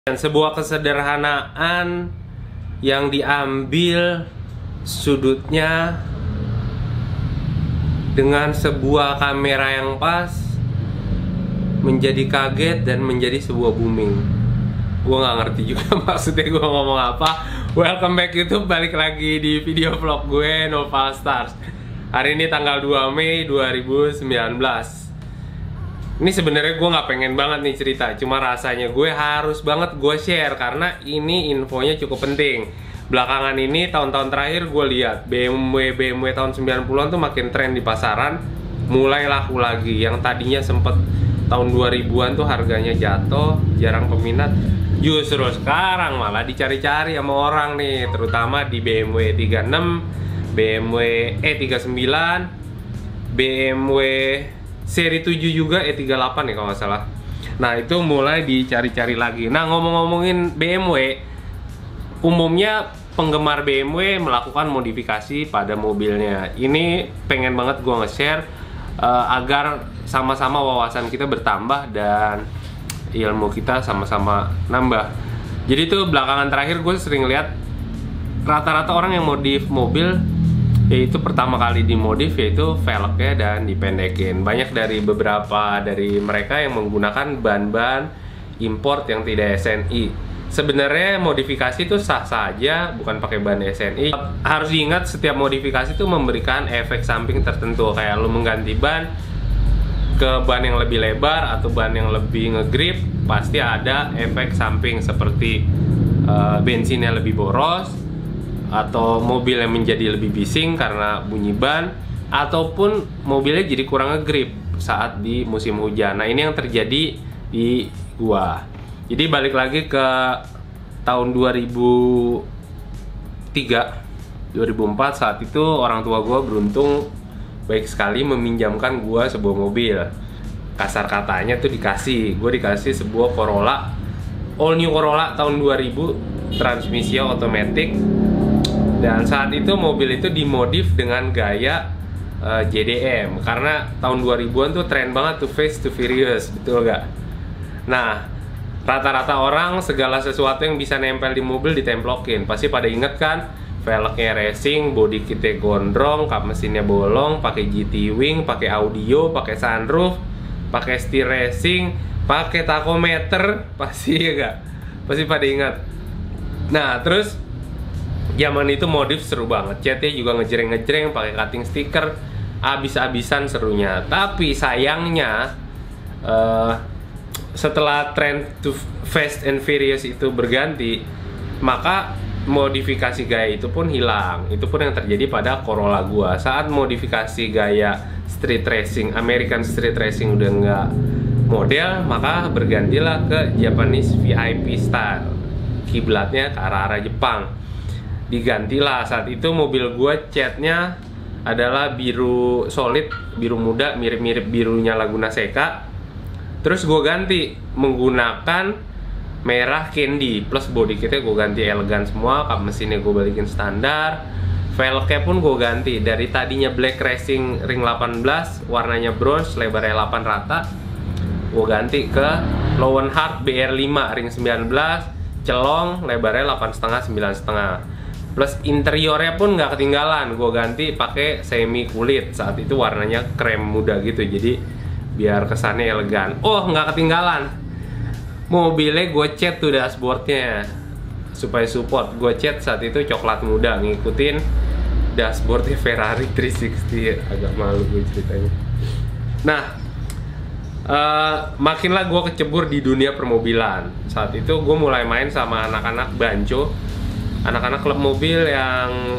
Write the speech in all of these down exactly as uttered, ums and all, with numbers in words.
Dan sebuah kesederhanaan yang diambil sudutnya dengan sebuah kamera yang pas menjadi kaget dan menjadi sebuah booming. Gue nggak ngerti juga maksudnya gue ngomong apa. Welcome back YouTube, balik lagi di video vlog gue Nova Stars. Hari ini tanggal dua Mei dua ribu sembilan belas. Ini sebenarnya gue nggak pengen banget nih cerita, cuma rasanya gue harus banget gue share karena ini infonya cukup penting. Belakangan ini tahun-tahun terakhir gue lihat B M W B M W tahun sembilan puluhan tuh makin tren di pasaran, mulai laku lagi. Yang tadinya sempet tahun dua ribuan tuh harganya jatuh, jarang peminat, justru sekarang malah dicari-cari sama orang nih, terutama di B M W tiga puluh enam, B M W E tiga puluh sembilan, B M W seri tujuh juga, E tiga puluh delapan ya kalau nggak salah. Nah itu mulai dicari-cari lagi. Nah ngomong-ngomongin B M W, umumnya penggemar B M W melakukan modifikasi pada mobilnya. Ini pengen banget gue nge-share uh, agar sama-sama wawasan kita bertambah dan ilmu kita sama-sama nambah. Jadi tuh belakangan terakhir gue sering lihat rata-rata orang yang modif mobil, yaitu pertama kali dimodif yaitu velgnya dan dipendekin. Banyak dari beberapa dari mereka yang menggunakan ban-ban import yang tidak S N I. Sebenarnya modifikasi itu sah saja, bukan pakai ban S N I. Harus diingat setiap modifikasi itu memberikan efek samping tertentu. Kayak lu mengganti ban ke ban yang lebih lebar atau ban yang lebih ngegrip, pasti ada efek samping seperti uh, bensinnya lebih boros, atau mobil yang menjadi lebih bising karena bunyi ban, ataupun mobilnya jadi kurang ngegrip saat di musim hujan. Nah ini yang terjadi di gua. Jadi balik lagi ke tahun dua ribu tiga, dua ribu empat, saat itu orang tua gua beruntung baik sekali meminjamkan gua sebuah mobil. Kasar katanya tuh dikasih, gua dikasih sebuah Corolla, all new Corolla tahun dua ribu, transmisi otomatis. Dan saat itu mobil itu dimodif dengan gaya uh, J D M, karena tahun dua ribuan tuh tren banget tuh Fast to Furious, betul gak? Nah, rata-rata orang segala sesuatu yang bisa nempel di mobil ditemplokin. Pasti pada inget kan, velgnya racing, body kitnya gondrong, kap mesinnya bolong, pakai G T wing, pakai audio, pakai sunroof, pakai setir racing, pakai tachometer, pasti ya gak? Pasti pada ingat. Nah, terus zaman itu modif seru banget, catnya juga ngejreng-ngejreng, pakai cutting stiker, abis-abisan serunya. Tapi sayangnya uh, setelah trend to Fast and Furious itu berganti, maka modifikasi gaya itu pun hilang. Itu pun yang terjadi pada Corolla gua. Saat modifikasi gaya street racing, American street racing udah nggak model, maka bergantilah ke Japanese V I P style, kiblatnya ke arah-arah Jepang. Digantilah saat itu mobil gue catnya adalah biru solid, biru muda, mirip-mirip birunya Laguna Seca. Terus gue ganti menggunakan merah candy, plus body kitnya gue ganti elegan semua, kap mesinnya gue balikin standar, velgnya pun gue ganti dari tadinya black racing ring delapan belas, warnanya bronze, lebarnya delapan rata, gue ganti ke Lowenhart B R lima ring sembilan belas, celong, lebarnya delapan koma lima, sembilan koma lima. Plus interiornya pun nggak ketinggalan, gue ganti pakai semi kulit. Saat itu warnanya krem muda gitu, jadi biar kesannya elegan. Oh nggak ketinggalan, mobilnya gue cat tuh dashboardnya supaya support. Gue cat saat itu coklat muda, ngikutin dashboardnya Ferrari tiga enam nol. Agak malu gue ceritanya. Nah uh, makinlah gue kecebur di dunia permobilan. Saat itu gue mulai main sama anak-anak banco, anak-anak klub mobil yang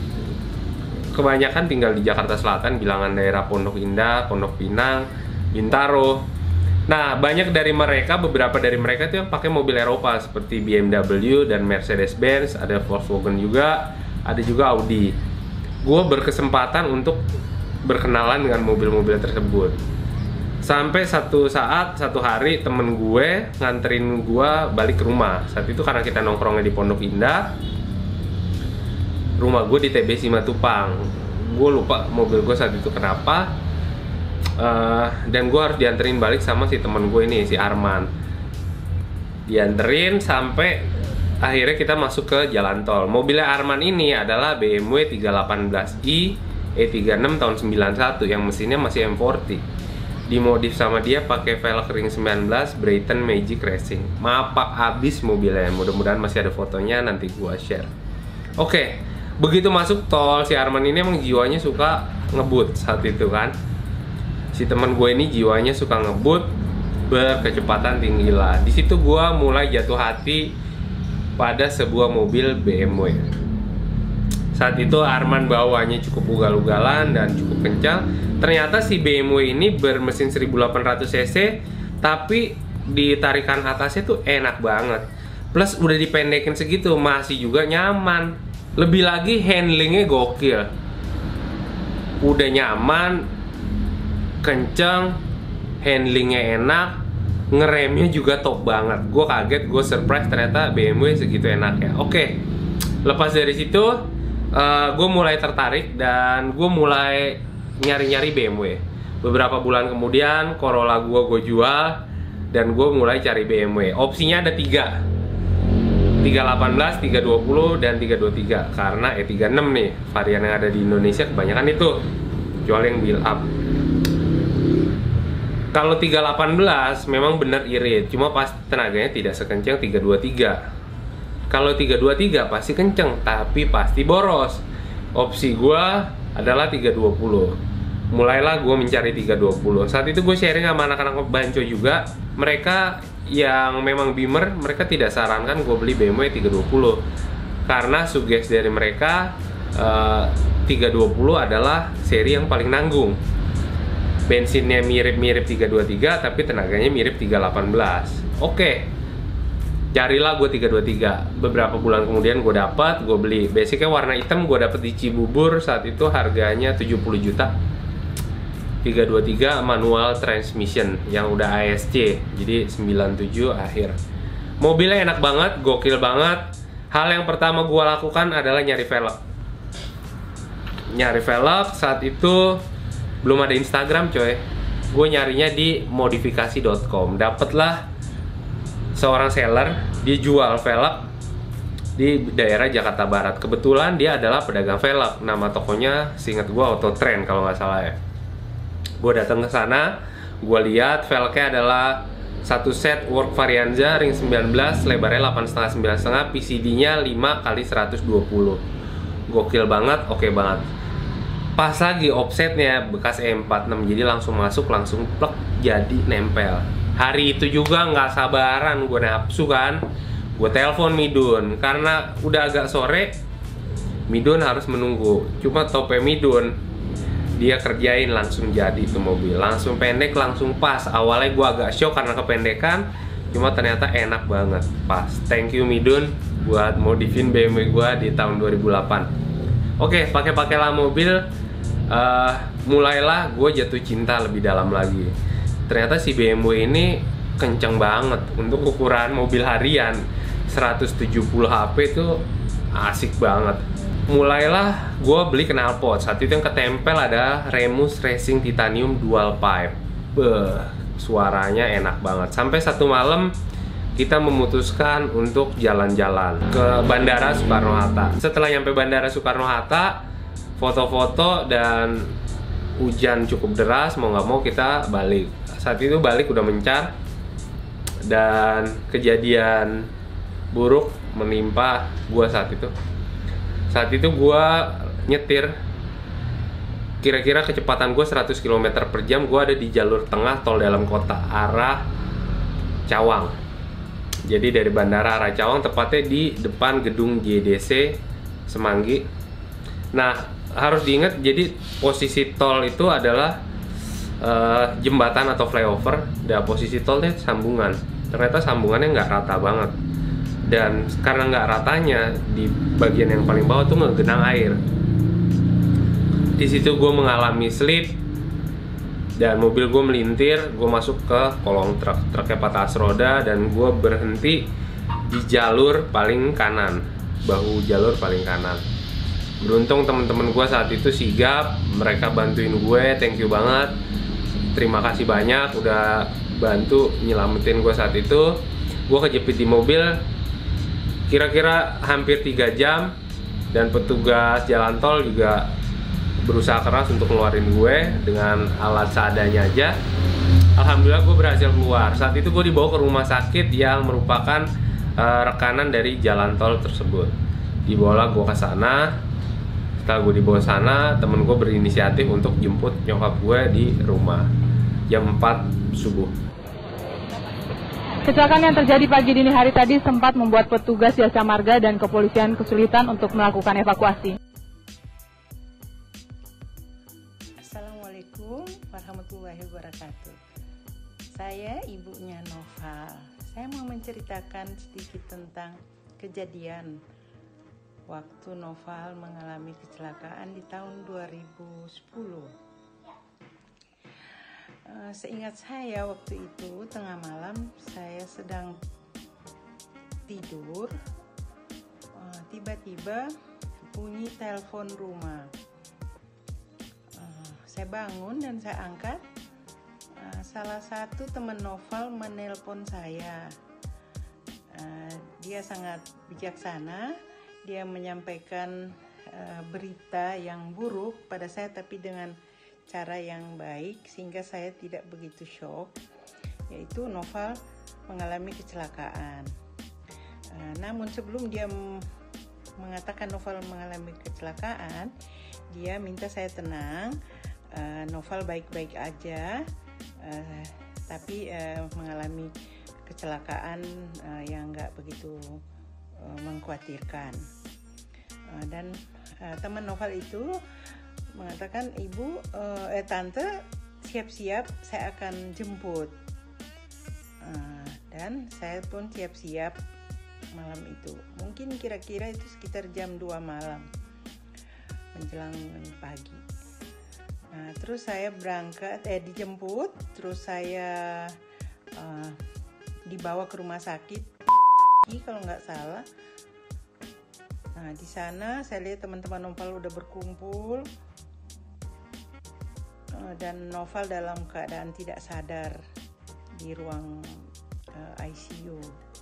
kebanyakan tinggal di Jakarta Selatan, bilangan daerah Pondok Indah, Pondok Pinang, Bintaro. Nah, banyak dari mereka, beberapa dari mereka tuh yang pakai mobil Eropa seperti B M W dan Mercedes-Benz, ada Volkswagen juga, ada juga Audi. Gue berkesempatan untuk berkenalan dengan mobil-mobil tersebut. Sampai satu saat, satu hari temen gue nganterin gue balik ke rumah. Saat itu karena kita nongkrongnya di Pondok Indah, rumah gue di T B Simatupang. Gue lupa mobil gue saat itu kenapa, uh, dan gue harus dianterin balik sama si temen gue ini, si Arman. Dianterin sampai akhirnya kita masuk ke jalan tol. Mobilnya Arman ini adalah B M W tiga delapan belas i E tiga puluh enam tahun sembilan satu yang mesinnya masih M empat puluh. Dimodif sama dia pakai velg ring sembilan belas Brayton Magic Racing. Mapak abis mobilnya. Mudah-mudahan masih ada fotonya, nanti gua share. Oke, begitu masuk tol, si Arman ini emang jiwanya suka ngebut saat itu kan. Si teman gue ini jiwanya suka ngebut berkecepatan tinggi lah. Di situ gue mulai jatuh hati pada sebuah mobil B M W. Saat itu Arman bawanya cukup ugal-ugalan dan cukup kencang. Ternyata si B M W ini bermesin seribu delapan ratus cc, tapi di tarikan atasnya tuh enak banget. Plus udah dipendekin segitu masih juga nyaman. Lebih lagi handlingnya gokil. Udah nyaman, kenceng, handlingnya enak, ngeremnya juga top banget. Gue kaget, gue surprise ternyata B M W segitu enaknya. Oke, lepas dari situ uh, gue mulai tertarik dan gue mulai nyari-nyari B M W. Beberapa bulan kemudian Corolla gue gue jual dan gue mulai cari B M W. Opsinya ada tiga, tiga delapan belas, tiga dua puluh, dan tiga dua tiga. Karena E tiga enam nih varian yang ada di Indonesia kebanyakan itu, kecuali yang build up. Kalau tiga delapan belas memang benar irit, cuma pas tenaganya tidak sekencang tiga dua tiga. Kalau tiga dua tiga pasti kenceng, tapi pasti boros. Opsi gua adalah tiga dua puluh. Mulailah gue mencari tiga dua puluh. Saat itu gue sharing sama anak-anak Banco juga. Mereka yang memang Beamer, mereka tidak sarankan gue beli B M W tiga dua puluh. Karena sugesti dari mereka uh, tiga dua puluh adalah seri yang paling nanggung. Bensinnya mirip-mirip tiga dua tiga, tapi tenaganya mirip tiga delapan belas. Oke, carilah gue tiga dua tiga. Beberapa bulan kemudian gue dapat, gue beli. Basicnya warna hitam, gue dapet di Cibubur. Saat itu harganya tujuh puluh juta. tiga dua tiga manual transmission yang udah A S C, jadi sembilan tujuh akhir. Mobilnya enak banget, gokil banget. Hal yang pertama gue lakukan adalah nyari velg. Nyari velg saat itu belum ada Instagram coy. Gue nyarinya di modifikasi dot com. Dapatlah seorang seller, dia jual velg di daerah Jakarta Barat. Kebetulan dia adalah pedagang velg. Nama tokonya seingat gue Auto Trend kalau nggak salah ya. Gue datang ke sana, gue lihat velgnya adalah satu set Work Varianza ring sembilan belas, lebarnya delapan koma lima sembilan koma lima, P C D-nya lima kali seratus dua puluh. Gokil banget, oke banget. Pas lagi offsetnya bekas E empat puluh enam, jadi langsung masuk, langsung plek, jadi nempel. Hari itu juga nggak sabaran, gue nafsu kan. Gue telepon Midun, karena udah agak sore, Midun harus menunggu. Cuma tope Midun, dia kerjain langsung jadi itu mobil, langsung pendek, langsung pas. Awalnya gue agak shock karena kependekan, cuma ternyata enak banget, pas. Thank you Midun buat modifin B M W gue di tahun dua ribu delapan. Oke, pakai-pakailah mobil, uh, mulailah gue jatuh cinta lebih dalam lagi. Ternyata si B M W ini kenceng banget untuk ukuran mobil harian. Seratus tujuh puluh H P itu asik banget. Mulailah gue beli knalpot. Saat itu yang ketempel ada Remus Racing Titanium Dual Pipe. Beuh, suaranya enak banget. Sampai satu malam kita memutuskan untuk jalan-jalan ke Bandara Soekarno-Hatta. Setelah nyampe Bandara Soekarno-Hatta, foto-foto dan hujan cukup deras, mau nggak mau kita balik. Saat itu balik udah mencar dan kejadian buruk menimpa gue saat itu. Saat itu gue nyetir, kira-kira kecepatan gue seratus kilometer per jam. Gue ada di jalur tengah tol dalam kota arah Cawang. Jadi dari bandara arah Cawang, tepatnya di depan gedung J D C Semanggi. Nah, harus diingat, jadi posisi tol itu adalah uh, jembatan atau flyover. Dan posisi tolnya sambungan. Ternyata sambungannya nggak rata banget. Dan karena nggak ratanya, di bagian yang paling bawah tuh ngegenang air. Di situ gue mengalami slip dan mobil gue melintir. Gue masuk ke kolong truk, truknya patah roda, dan gue berhenti di jalur paling kanan, bahu jalur paling kanan. Beruntung teman-teman gue saat itu sigap, mereka bantuin gue, thank you banget, terima kasih banyak udah bantu nyelamatin gue saat itu. gue kejepit di mobil kira-kira hampir tiga jam, dan petugas jalan tol juga berusaha keras untuk ngeluarin gue dengan alat seadanya aja. Alhamdulillah gue berhasil keluar. Saat itu gue dibawa ke rumah sakit yang merupakan uh, rekanan dari jalan tol tersebut. Dibawa gue ke sana. Setelah gue dibawa sana, temen gue berinisiatif untuk jemput nyokap gue di rumah jam empat subuh. Kecelakaan yang terjadi pagi dini hari tadi sempat membuat petugas jasa marga dan kepolisian kesulitan untuk melakukan evakuasi. Assalamualaikum warahmatullahi wabarakatuh. Saya ibunya Noval. Saya mau menceritakan sedikit tentang kejadian waktu Noval mengalami kecelakaan di tahun dua ribu sepuluh. Uh, seingat saya waktu itu tengah malam saya sedang tidur, uh, tiba-tiba bunyi telepon rumah. Uh, saya bangun dan saya angkat. Uh, salah satu teman Noval menelpon saya. Uh, dia sangat bijaksana. Dia menyampaikan uh, berita yang buruk pada saya, tapi dengan cara yang baik sehingga saya tidak begitu shock, yaitu Noval mengalami kecelakaan. Uh, namun sebelum dia m- mengatakan Noval mengalami kecelakaan, dia minta saya tenang, uh, Noval baik-baik aja, uh, tapi uh, mengalami kecelakaan uh, yang nggak begitu uh, mengkhawatirkan. Uh, dan uh, teman Noval itu mengatakan, ibu, uh, eh tante siap-siap, saya akan jemput. Uh, dan saya pun siap-siap malam itu. Mungkin kira-kira itu sekitar jam dua malam menjelang pagi. Nah, terus saya berangkat, eh dijemput, terus saya uh, dibawa ke rumah sakit, kalau nggak salah. Nah, di sana saya lihat teman-teman Noval udah berkumpul. Dan Noval dalam keadaan tidak sadar di ruang uh, I C U.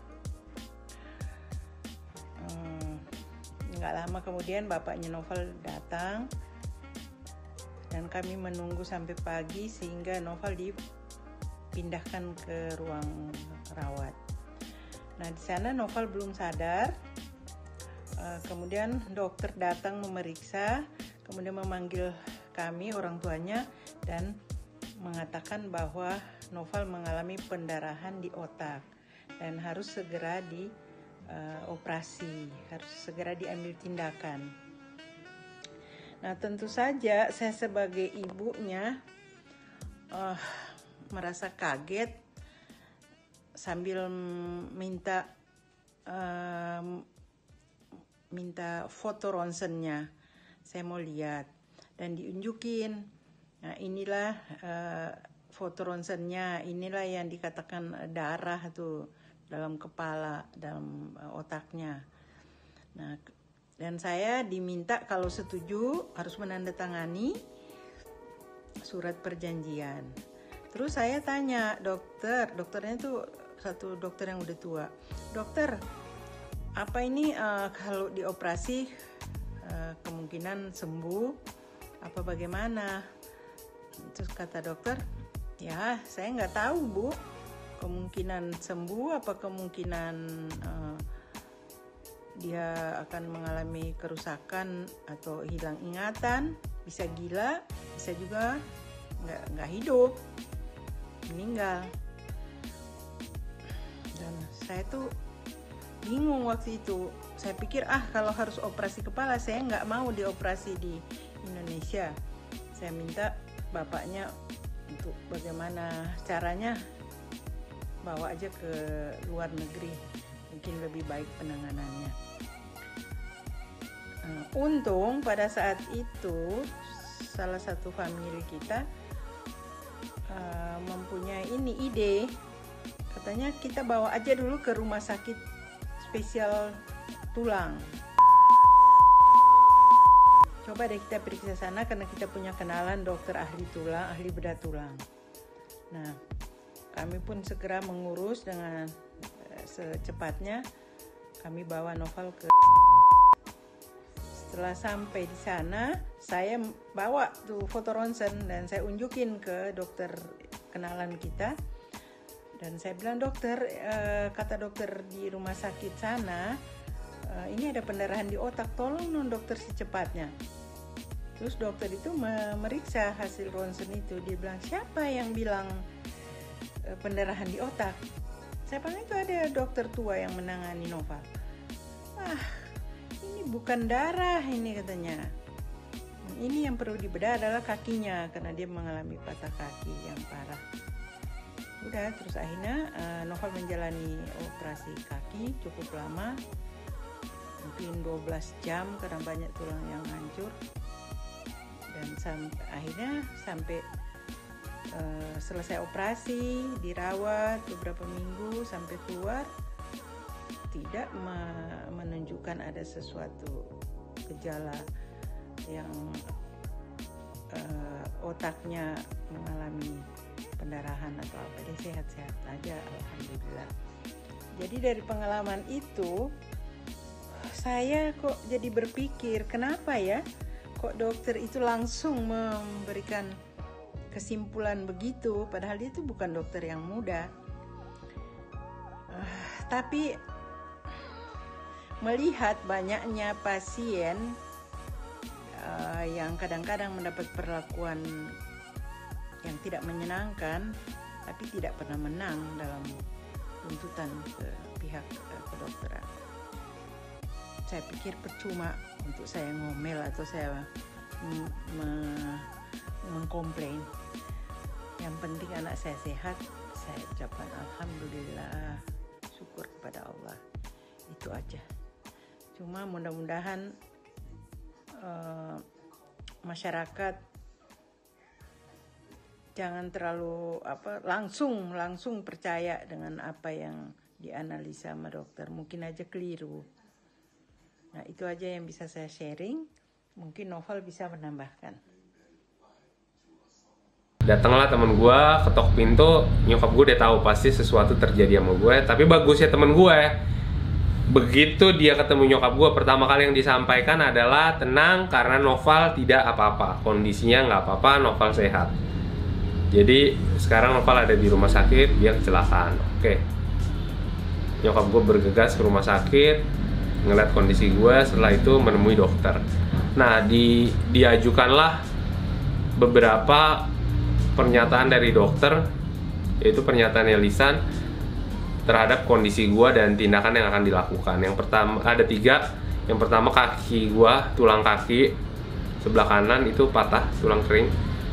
Uh, nggak lama kemudian bapaknya Noval datang dan kami menunggu sampai pagi sehingga Noval dipindahkan ke ruang rawat. Nah, di sana Noval belum sadar. Uh, kemudian dokter datang memeriksa, kemudian memanggil kami orang tuanya dan mengatakan bahwa Noval mengalami pendarahan di otak dan harus segera dioperasi, uh, harus segera diambil tindakan. Nah, tentu saja saya sebagai ibunya uh, merasa kaget sambil minta uh, minta foto ronsennya. Saya mau lihat dan diunjukin. Nah, inilah uh, foto ronsennya, inilah yang dikatakan darah tuh dalam kepala, dalam uh, otaknya. Nah, dan saya diminta kalau setuju harus menandatangani surat perjanjian. Terus saya tanya dokter, dokternya tuh satu dokter yang udah tua. Dokter, apa ini uh, kalau dioperasi uh, kemungkinan sembuh? Apa bagaimana? Terus kata dokter, ya saya nggak tahu bu, kemungkinan sembuh apa kemungkinan uh, dia akan mengalami kerusakan atau hilang ingatan, bisa gila, bisa juga nggak nggak hidup, meninggal. Dan saya tuh bingung waktu itu. Saya pikir ah kalau harus operasi kepala, saya nggak mau dioperasi di Indonesia. Saya minta bapaknya untuk bagaimana caranya bawa aja ke luar negeri, mungkin lebih baik penanganannya. Nah, untung pada saat itu salah satu famili kita uh, mempunyai ini ide, katanya kita bawa aja dulu ke rumah sakit spesial tulang. Coba deh kita periksa sana karena kita punya kenalan dokter ahli tulang, ahli bedah tulang. Nah, kami pun segera mengurus dengan secepatnya kami bawa Noval ke. Setelah sampai di sana, saya bawa tuh foto ronsen dan saya unjukin ke dokter kenalan kita. Dan saya bilang, dokter, eh, kata dokter di rumah sakit sana, eh, ini ada pendarahan di otak, tolong non dokter secepatnya. Terus dokter itu memeriksa hasil ronsen itu, dia bilang, siapa yang bilang eh, pendarahan di otak? Saya bilang, itu ada dokter tua yang menangani Noval. Ah, ini bukan darah ini katanya. Ini yang perlu dibedah adalah kakinya karena dia mengalami patah kaki yang parah. Udah, terus akhirnya uh, Noval menjalani operasi kaki cukup lama, mungkin dua belas jam karena banyak tulang yang hancur. Dan sam- akhirnya sampai uh, selesai operasi, dirawat beberapa minggu sampai keluar, tidak me- menunjukkan ada sesuatu gejala yang uh, otaknya mengalami pendarahan atau apa. Dia sehat-sehat aja, alhamdulillah. Jadi dari pengalaman itu saya kok jadi berpikir, kenapa ya kok dokter itu langsung memberikan kesimpulan begitu, padahal dia itu bukan dokter yang muda. uh, tapi melihat banyaknya pasien uh, yang kadang-kadang mendapat perlakuan yang tidak menyenangkan, tapi tidak pernah menang dalam tuntutan ke pihak kedokteran. Saya pikir percuma untuk saya ngomel atau saya m- me- mengkomplain. Yang penting anak saya sehat, saya ucapkan alhamdulillah, syukur kepada Allah. Itu aja. Cuma mudah-mudahan uh, masyarakat jangan terlalu apa langsung langsung percaya dengan apa yang dianalisa sama dokter, mungkin aja keliru. Nah, itu aja yang bisa saya sharing. Mungkin Noval bisa menambahkan. Datanglah temen gue, ketok pintu, nyokap gue udah tahu pasti sesuatu terjadi sama gue. Tapi bagusnya temen gue, begitu dia ketemu nyokap gue, pertama kali yang disampaikan adalah tenang karena Noval tidak apa-apa, kondisinya nggak apa-apa, Noval sehat. Jadi sekarang Noval ada di rumah sakit, dia kecelakaan. Oke, nyokap gue bergegas ke rumah sakit, ngeliat kondisi gue, setelah itu menemui dokter. Nah, di, diajukanlah beberapa pernyataan dari dokter, yaitu pernyataannya lisan terhadap kondisi gue dan tindakan yang akan dilakukan. Yang pertama, ada tiga. Yang pertama, kaki gue, tulang kaki sebelah kanan itu patah, tulang kering.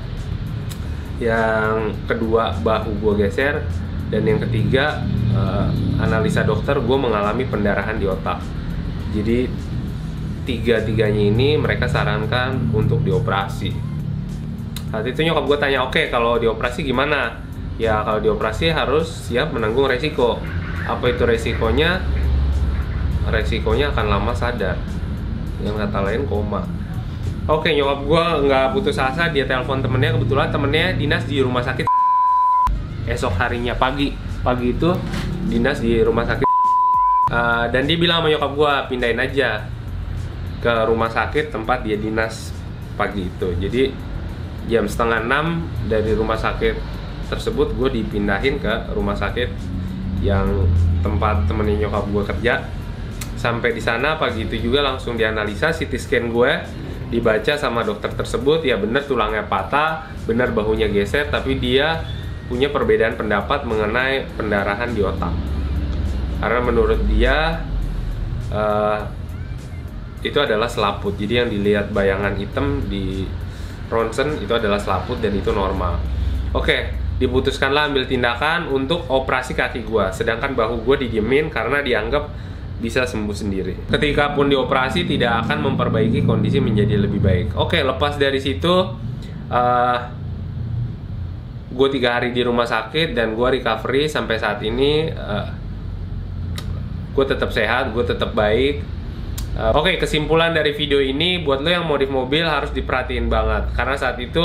Yang kedua, bahu gue geser. Dan yang ketiga, uh, analisa dokter, gue mengalami pendarahan di otak. Jadi tiga-tiganya ini mereka sarankan untuk dioperasi. Saat itu nyokap gue tanya, oke, kalau dioperasi gimana? Ya kalau dioperasi harus siap menanggung resiko. Apa itu resikonya? Resikonya akan lama sadar, yang kata lain koma. Oke, nyokap gue nggak putus asa, dia telepon temennya, kebetulan temennya dinas di rumah sakit. Esok harinya pagi, pagi itu dinas di rumah sakit. Uh, dan dia bilang sama nyokap gue, pindahin aja ke rumah sakit tempat dia dinas pagi itu. Jadi jam setengah enam dari rumah sakit tersebut gue dipindahin ke rumah sakit yang tempat temennya nyokap gue kerja. Sampai di sana pagi itu juga langsung dianalisa, C T scan gue dibaca sama dokter tersebut, ya benar tulangnya patah, benar bahunya geser, tapi dia punya perbedaan pendapat mengenai pendarahan di otak. Karena menurut dia uh, itu adalah selaput. Jadi yang dilihat bayangan hitam di ronsen itu adalah selaput dan itu normal. Oke, diputuskanlah ambil tindakan untuk operasi kaki gua, sedangkan bahu gua didiemin karena dianggap bisa sembuh sendiri. Ketika pun dioperasi tidak akan memperbaiki kondisi menjadi lebih baik. Oke, lepas dari situ uh, gue tiga hari di rumah sakit dan gue recovery sampai saat ini. uh, Gue tetap sehat, gue tetap baik. uh, Oke, kesimpulan dari video ini buat lo yang modif mobil harus diperhatiin banget, karena saat itu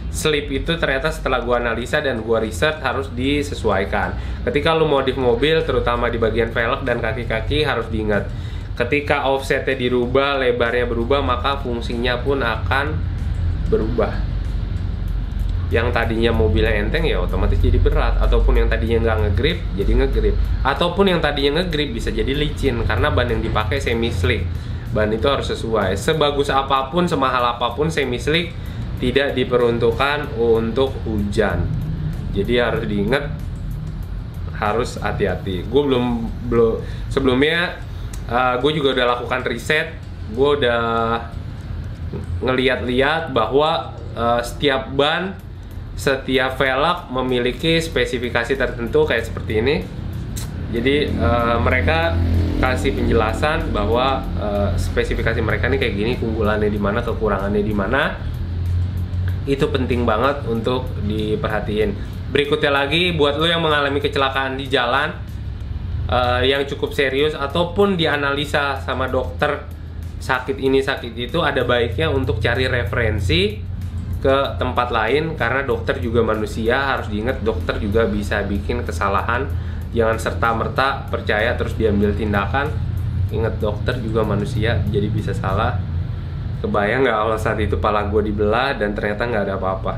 slip itu ternyata setelah gua analisa dan gua research harus disesuaikan. Ketika lu modif mobil, terutama di bagian velg dan kaki-kaki, harus diingat ketika offsetnya dirubah, lebarnya berubah, maka fungsinya pun akan berubah. Yang tadinya mobilnya enteng ya otomatis jadi berat, ataupun yang tadinya nggak ngegrip jadi ngegrip, ataupun yang tadinya ngegrip bisa jadi licin karena ban yang dipakai semi slick. Ban itu harus sesuai. Sebagus apapun, semahal apapun semi slick tidak diperuntukkan untuk hujan. Jadi harus diingat, harus hati-hati. Gue belum belum sebelumnya uh, gue juga udah lakukan riset. Gue udah ngeliat-liat bahwa uh, setiap ban, setiap velg memiliki spesifikasi tertentu kayak seperti ini. Jadi uh, mereka kasih penjelasan bahwa uh, spesifikasi mereka ini kayak gini, keunggulannya di mana, kekurangannya di mana. Itu penting banget untuk diperhatiin. Berikutnya lagi, buat lo yang mengalami kecelakaan di jalan uh, yang cukup serius ataupun dianalisa sama dokter sakit ini sakit itu, ada baiknya untuk cari referensi ke tempat lain, karena dokter juga manusia. Harus diingat, dokter juga bisa bikin kesalahan. Jangan serta-merta percaya terus diambil tindakan. Ingat, dokter juga manusia, jadi bisa salah. Kebayang nggak kalau saat itu pala gue dibelah dan ternyata nggak ada apa-apa?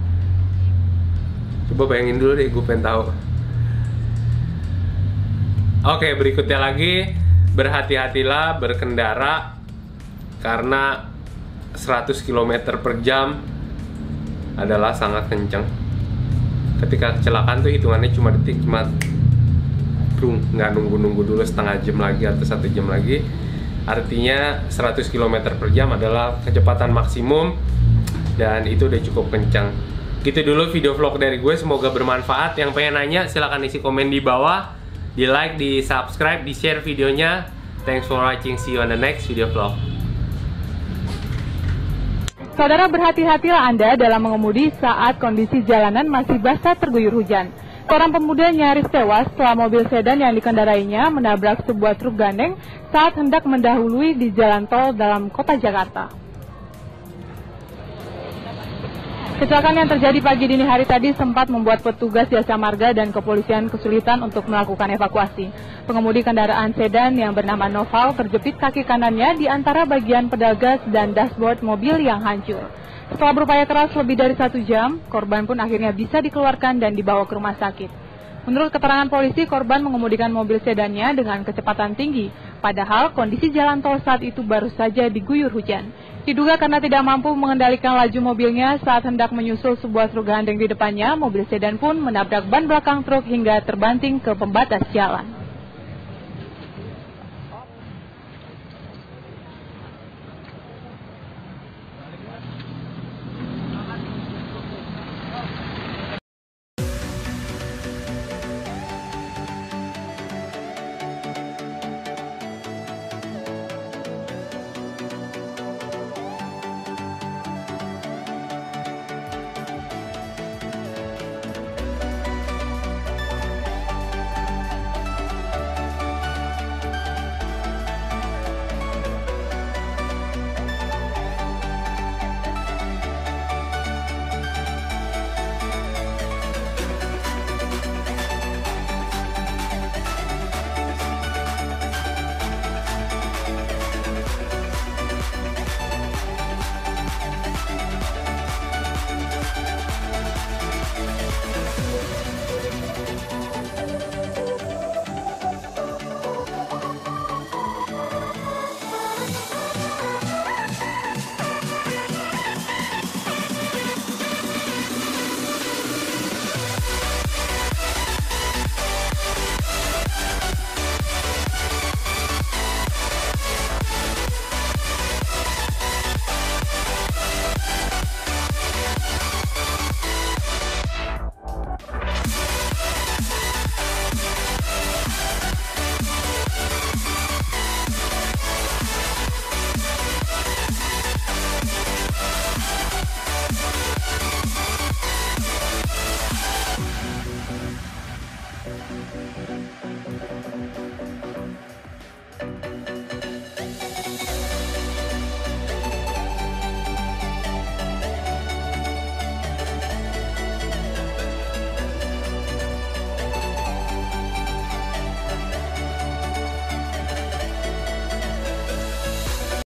Coba bayangin dulu deh, gue pengen tahu. Oke, berikutnya lagi, berhati-hatilah berkendara karena seratus kilometer per jam adalah sangat kenceng. Ketika kecelakaan tuh hitungannya cuma detik, cuma brung, nggak nunggu-nunggu dulu setengah jam lagi atau satu jam lagi. Artinya seratus kilometer per jam adalah kecepatan maksimum dan itu udah cukup kencang. Gitu dulu video vlog dari gue, semoga bermanfaat. Yang pengen nanya silahkan isi komen di bawah, di like, di subscribe, di share videonya. Thanks for watching, see you on the next video vlog. Saudara, berhati-hatilah Anda dalam mengemudi saat kondisi jalanan masih basah terguyur hujan. Seorang pemuda nyaris tewas setelah mobil sedan yang dikendarainya menabrak sebuah truk gandeng saat hendak mendahului di jalan tol dalam kota Jakarta. Kecelakaan yang terjadi pagi dini hari tadi sempat membuat petugas jasa marga dan kepolisian kesulitan untuk melakukan evakuasi. Pengemudi kendaraan sedan yang bernama Noval terjepit kaki kanannya di antara bagian pedal gas dan dashboard mobil yang hancur. Setelah berupaya keras lebih dari satu jam, korban pun akhirnya bisa dikeluarkan dan dibawa ke rumah sakit. Menurut keterangan polisi, korban mengemudikan mobil sedannya dengan kecepatan tinggi, padahal kondisi jalan tol saat itu baru saja diguyur hujan. Diduga karena tidak mampu mengendalikan laju mobilnya saat hendak menyusul sebuah truk gandeng di depannya, mobil sedan pun menabrak ban belakang truk hingga terbanting ke pembatas jalan.